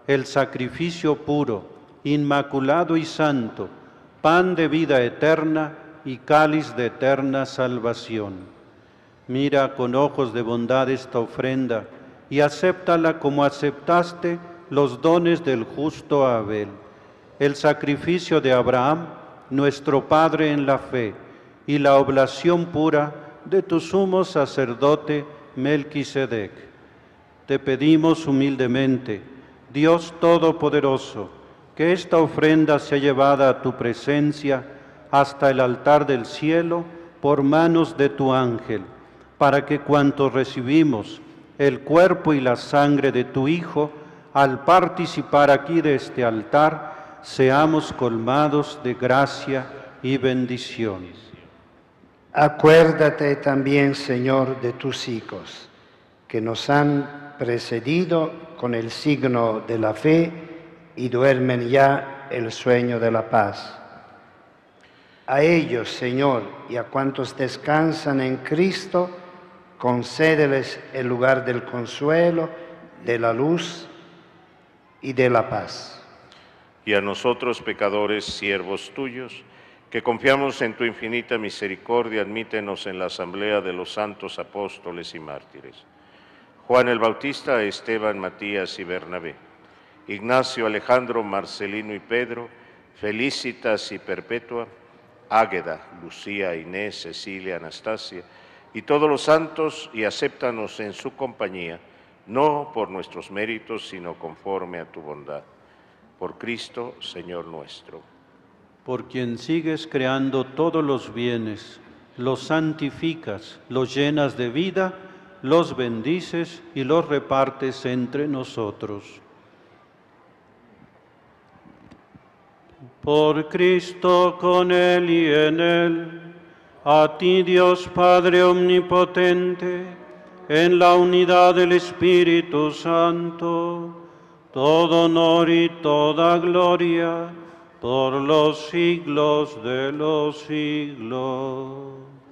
el sacrificio puro, inmaculado y santo, pan de vida eterna y cáliz de eterna salvación. Mira con ojos de bondad esta ofrenda y acéptala como aceptaste los dones del justo Abel, el sacrificio de Abraham, nuestro Padre en la fe, y la oblación pura de tu sumo sacerdote Melquisedec. Te pedimos humildemente, Dios Todopoderoso, que esta ofrenda sea llevada a tu presencia hasta el altar del cielo por manos de tu ángel, para que cuantos recibimos el cuerpo y la sangre de tu Hijo, al participar aquí de este altar, seamos colmados de gracia y bendición. Acuérdate también, Señor, de tus hijos, que nos han precedido con el signo de la fe y duermen ya el sueño de la paz. A ellos, Señor, y a cuantos descansan en Cristo, concédeles el lugar del consuelo, de la luz y de la paz. Y a nosotros, pecadores, siervos tuyos, que confiamos en tu infinita misericordia, admítenos en la asamblea de los santos apóstoles y mártires. Juan el Bautista, Esteban, Matías y Bernabé, Ignacio, Alejandro, Marcelino y Pedro, Felicitas y Perpetua, Águeda, Lucía, Inés, Cecilia, Anastasia, y todos los santos, y acéptanos en su compañía, no por nuestros méritos, sino conforme a tu bondad. Por Cristo, Señor nuestro. Por quien sigues creando todos los bienes, los santificas, los llenas de vida, los bendices y los repartes entre nosotros. Por Cristo, con Él y en Él, a ti Dios Padre Omnipotente, en la unidad del Espíritu Santo, todo honor y toda gloria, por los siglos de los siglos.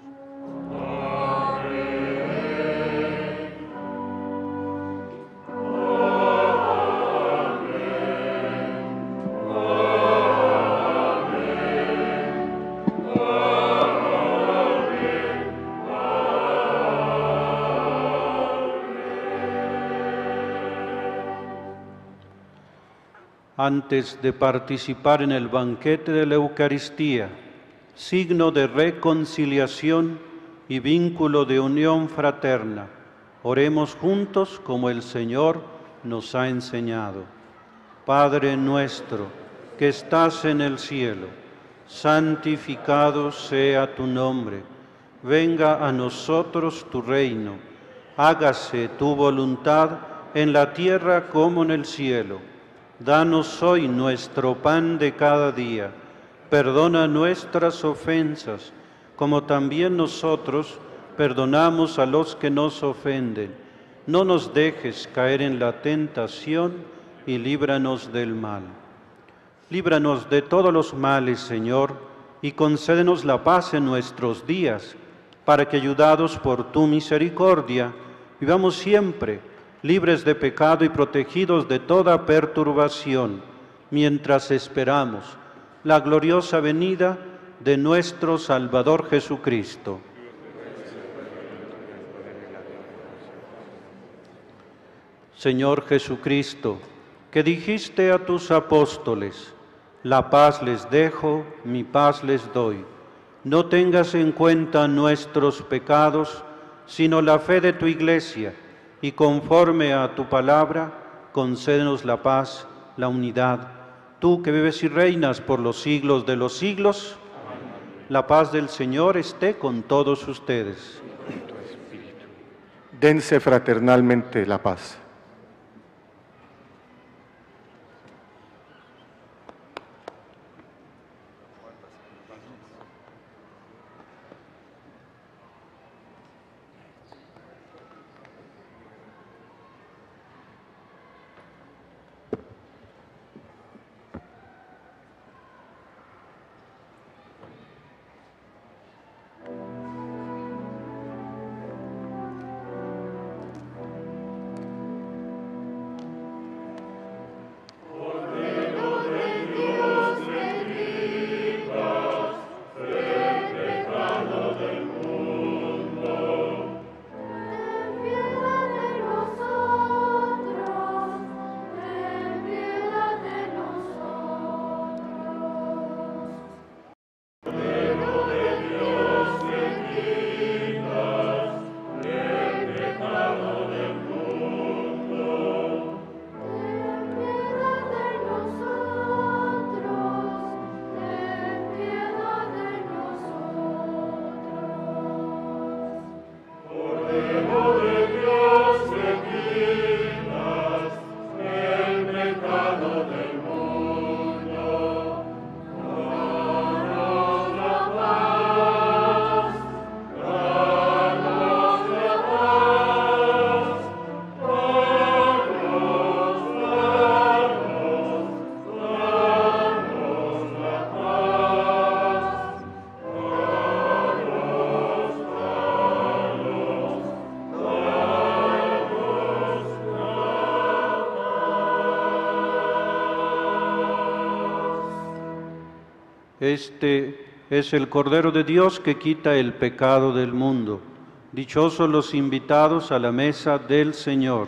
Antes de participar en el banquete de la Eucaristía, signo de reconciliación y vínculo de unión fraterna, oremos juntos como el Señor nos ha enseñado. Padre nuestro, que estás en el cielo, santificado sea tu nombre. Venga a nosotros tu reino. Hágase tu voluntad en la tierra como en el cielo. Danos hoy nuestro pan de cada día. Perdona nuestras ofensas, como también nosotros perdonamos a los que nos ofenden. No nos dejes caer en la tentación y líbranos del mal. Líbranos de todos los males, Señor, y concédenos la paz en nuestros días, para que, ayudados por tu misericordia, vivamos siempre libres de pecado y protegidos de toda perturbación, mientras esperamos la gloriosa venida de nuestro Salvador Jesucristo. Señor Jesucristo, que dijiste a tus apóstoles, la paz les dejo, mi paz les doy. No tengas en cuenta nuestros pecados, sino la fe de tu Iglesia, y conforme a tu palabra, concédenos la paz, la unidad. Tú que vives y reinas por los siglos de los siglos, la paz del Señor esté con todos ustedes. Dense fraternalmente la paz. Este es el Cordero de Dios que quita el pecado del mundo. Dichosos los invitados a la mesa del Señor.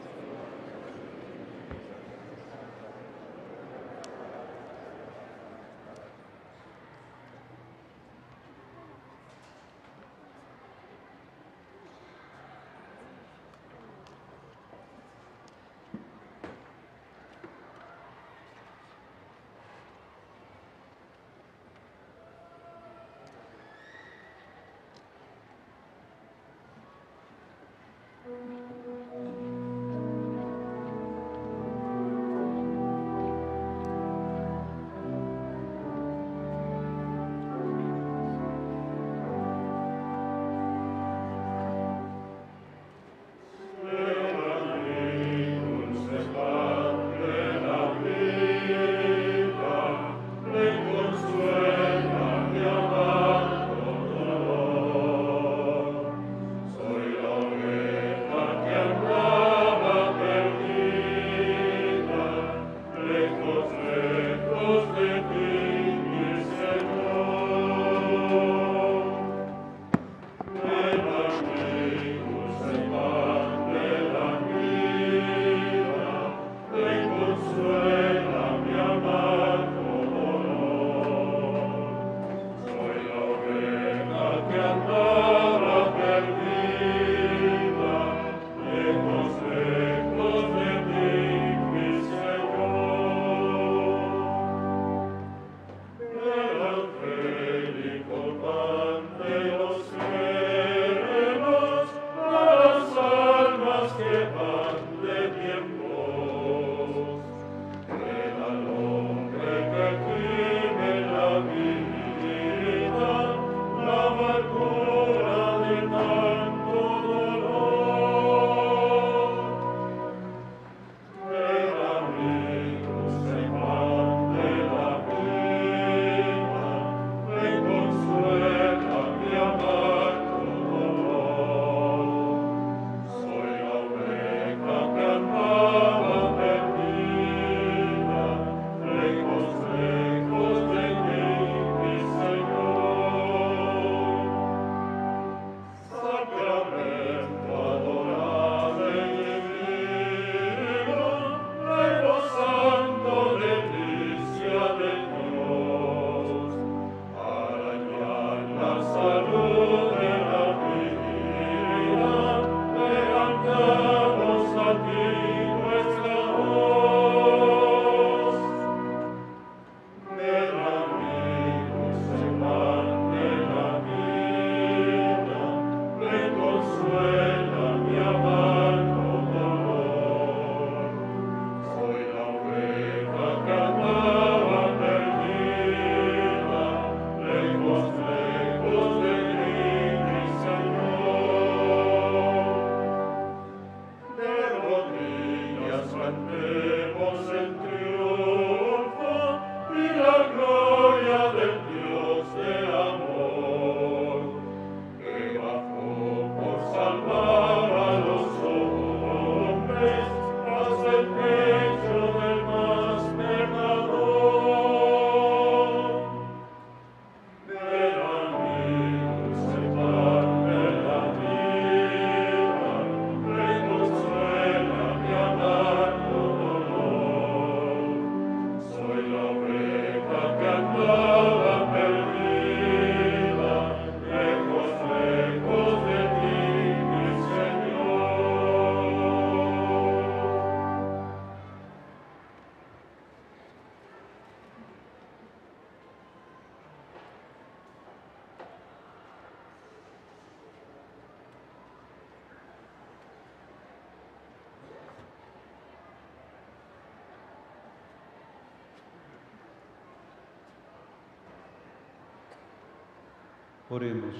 Oremos.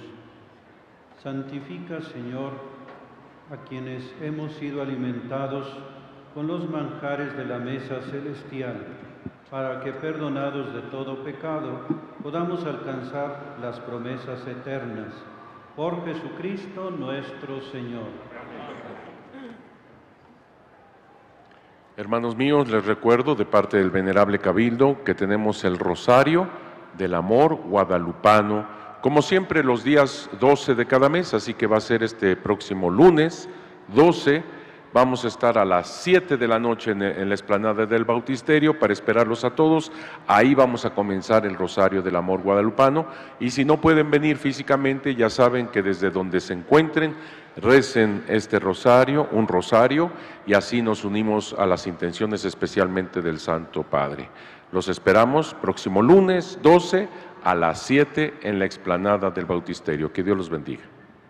Santifica, Señor, a quienes hemos sido alimentados con los manjares de la mesa celestial, para que, perdonados de todo pecado, podamos alcanzar las promesas eternas. Por Jesucristo nuestro Señor. Hermanos míos, les recuerdo de parte del Venerable Cabildo que tenemos el rosario del amor guadalupano, como siempre los días doce de cada mes, así que va a ser este próximo lunes doce. Vamos a estar a las siete de la noche en, en la explanada del Bautisterio para esperarlos a todos. Ahí vamos a comenzar el Rosario del Amor Guadalupano. Y si no pueden venir físicamente, ya saben que desde donde se encuentren, recen este rosario, un rosario, y así nos unimos a las intenciones especialmente del Santo Padre. Los esperamos próximo lunes doce a las siete en la explanada del Bautisterio. Que Dios los bendiga.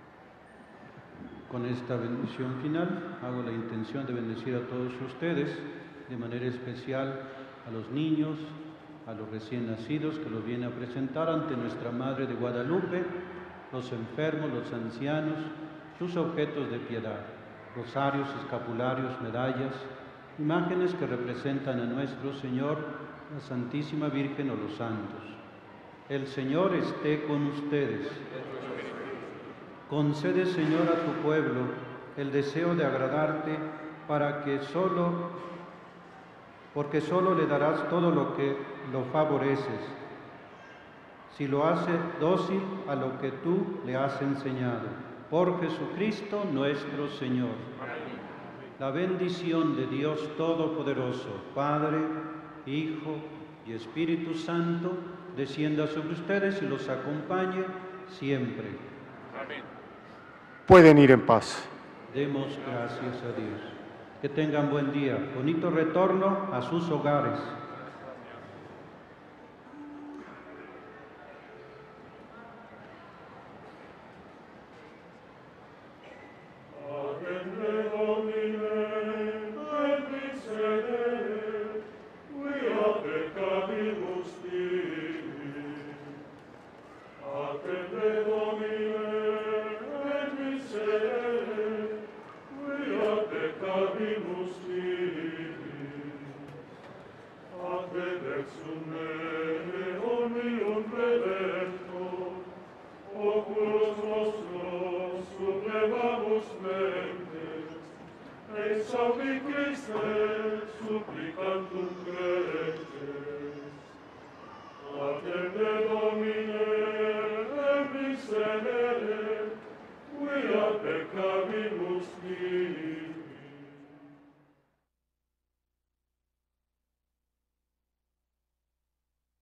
Con esta bendición final, hago la intención de bendecir a todos ustedes, de manera especial a los niños, a los recién nacidos que los viene a presentar ante nuestra Madre de Guadalupe, los enfermos, los ancianos, sus objetos de piedad, rosarios, escapularios, medallas, imágenes que representan a nuestro Señor, la Santísima Virgen o los santos. El Señor esté con ustedes. Concede, Señor, a tu pueblo el deseo de agradarte, para que solo, porque solo le darás todo lo que lo favoreces, si lo hace dócil a lo que tú le has enseñado. Por Jesucristo nuestro Señor. La bendición de Dios Todopoderoso, Padre, Hijo y Espíritu Santo, descienda sobre ustedes y los acompañe siempre. Amén. Pueden ir en paz. Demos gracias a Dios. Que tengan buen día. Bonito retorno a sus hogares. Exaudi Christe, supplicandum crete.